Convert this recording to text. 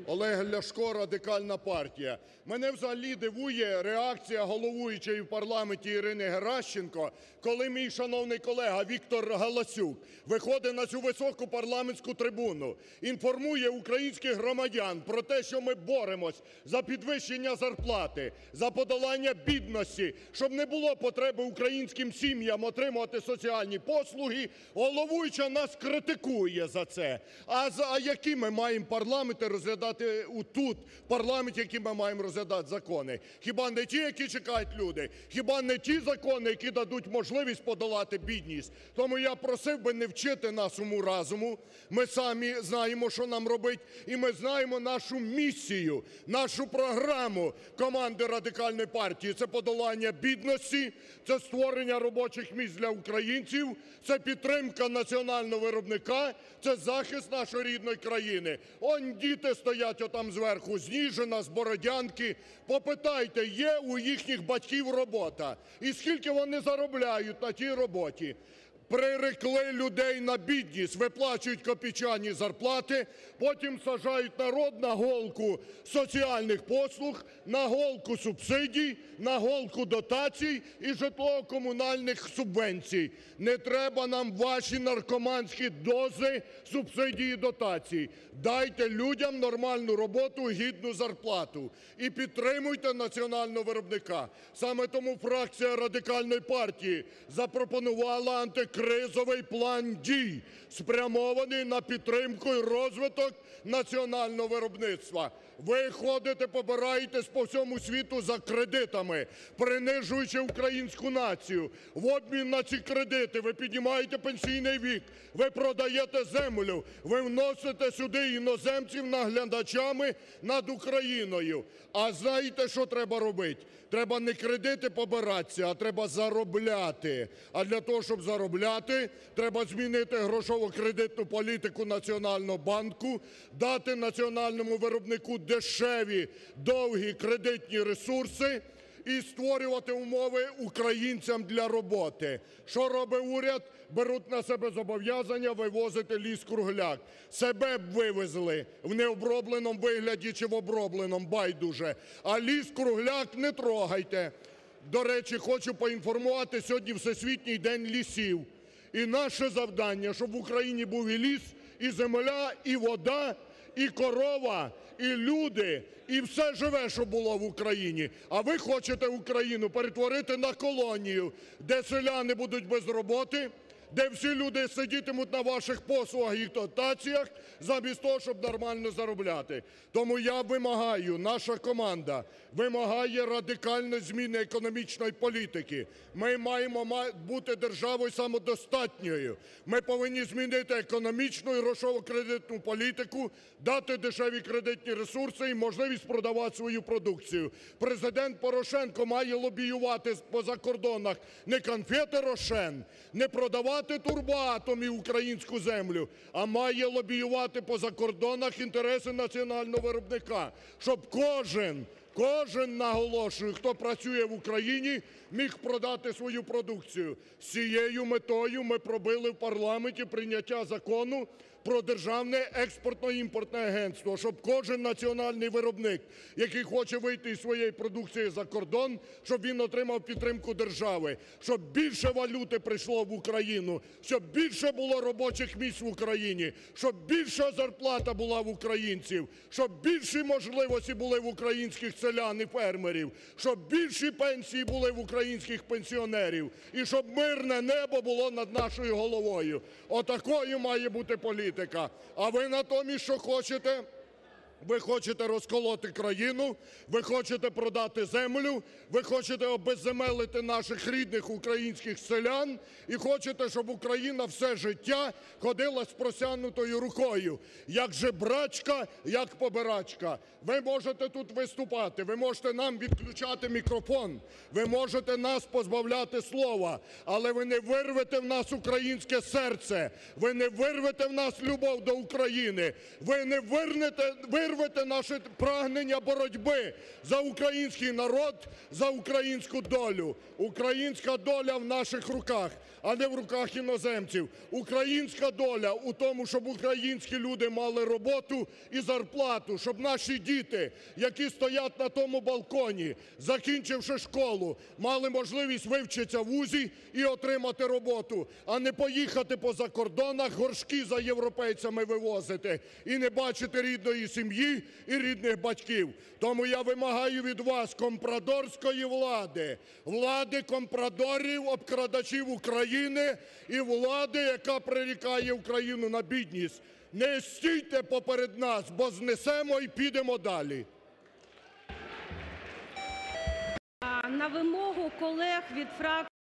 Олег Ляшко, Радикальна партія. Мене взагалі дивує реакція головуючої в парламенті Ірини Геращенко, коли мій шановний колега Віктор Галасюк виходить на цю високу парламентську трибуну, інформує українських громадян про те, що ми боремось за підвищення зарплати, за подолання бідності, щоб не було потреби українським сім'ям отримувати соціальні послуги. Головуюча нас критикує за це. А які ми маємо парламенти розглядати тут, в парламенті, які ми маємо розглядати закони? Хіба не ті, які чекають люди? Хіба не ті закони, які дадуть можливість подолати бідність? Тому я просив би не вчити нас уму-разуму. Ми самі знаємо, що нам робити, і ми знаємо нашу місію, нашу програму команди Радикальної партії. Це подолання бідності, це створення робочих місць для українців, це підтримка національного виробника, це захист нашої рідної країни. Он діти стоять отам зверху, з Ніжина, з Бородянки. Попитайте, є у їхніх батьків робота? І скільки вони заробляють на тій роботі? Прирекли людей на бідність, виплачують копійчані зарплати, потім саджають народ на голку соціальних послуг, на голку субсидій, на голку дотацій і житлово-комунальних субвенцій. Не треба нам ваші наркоманські дози субсидій і дотацій. Дайте людям нормальну роботу, гідну зарплату і підтримуйте національного виробника. Саме тому фракція Радикальної партії запропонувала антикризовий план дій, спрямований на підтримку і розвиток національного виробництва. Ви ходите, побираєтесь по всьому світу за кредитами, принижуючи українську націю. В обмін на ці кредити ви піднімаєте пенсійний вік, ви продаєте землю, ви вносите сюди іноземців наглядачами над Україною. А знаєте, що треба робити? Треба не кредити побиратися, а треба заробляти. А для того, щоб заробляти, треба змінити грошово-кредитну політику Національного банку, дати національному виробнику дешеві, довгі кредитні ресурси і створювати умови українцям для роботи. Що робить уряд? Беруть на себе зобов'язання вивозити ліс-кругляк. Себе б вивезли в необробленому вигляді чи в обробленому, байдуже. А ліс-кругляк не трогайте. До речі, хочу поінформувати, сьогодні Всесвітній день лісів. І наше завдання, щоб в Україні був і ліс, і земля, і вода, і корова, і люди, і все живе, що було в Україні. А ви хочете Україну перетворити на колонію, де селяни будуть без роботи, де всі люди сидітимуть на ваших послугах і дотаціях, замість того, щоб нормально заробляти. Тому я вимагаю, наша команда вимагає радикальної зміни економічної політики. Ми маємо бути державою самодостатньою. Ми повинні змінити економічну і грошово-кредитну політику, дати дешеві кредитні ресурси і можливість продавати свою продукцію. Президент Порошенко має лобіювати по закордонах не конфети «Рошен», не продавати Турбоатом і українську землю, а має лобіювати по закордонах інтереси національного виробника, щоб кожен, наголошую, хто працює в Україні, міг продати свою продукцію. З цією метою ми пробили в парламенті прийняття закону про Державне експортно-імпортне агентство, щоб кожен національний виробник, який хоче вийти із своєї продукції за кордон, щоб він отримав підтримку держави, щоб більше валюти прийшло в Україну, щоб більше було робочих місць в Україні, щоб більша зарплата була в українців, щоб більші можливості були в українських селян і фермерів, щоб більші пенсії були в українських пенсіонерів і щоб мирне небо було над нашою головою. Отакою має бути політика. А ви натомість що хочете? Ви хочете розколоти країну, ви хочете продати землю, ви хочете обезземелити наших рідних українських селян і хочете, щоб Україна все життя ходила з простягнутою рукою, як жебрачка, як побирачка. Ви можете тут виступати, ви можете нам відключати мікрофон, ви можете нас позбавляти слова, але ви не вирвете в нас українське серце, ви не вирвете в нас любов до України, ви не вирвете вирвете наше прагнення боротьби за український народ, за українську долю. Українська доля в наших руках, а не в руках іноземців. Українська доля у тому, щоб українські люди мали роботу і зарплату, щоб наші діти, які стоять на тому балконі, закінчивши школу, мали можливість вивчитися в вузі і отримати роботу, а не поїхати по закордонах, горшки за європейцями вивозити і не бачити рідної сім'ї і рідних батьків. Тому я вимагаю від вас компрадорської влади, влади компрадорів, обкрадачів України і влади, яка прирікає Україну на бідність. Не стійте поперед нас, бо знесемо і підемо далі. На вимогу колег від фракції